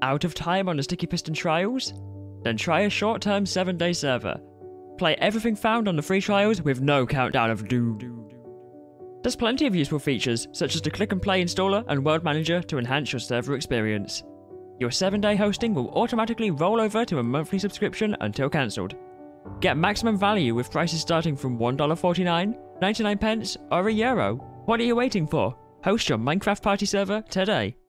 Out of time on the StickyPiston trials? Then try a short-term 7-day server. Play everything found on the free trials with no countdown of doom. There's plenty of useful features, such as the Click and Play installer and World Manager to enhance your server experience. Your 7-day hosting will automatically roll over to a monthly subscription until cancelled. Get maximum value with prices starting from $1.49, 99 pence, or €1. What are you waiting for? Host your Minecraft party server today.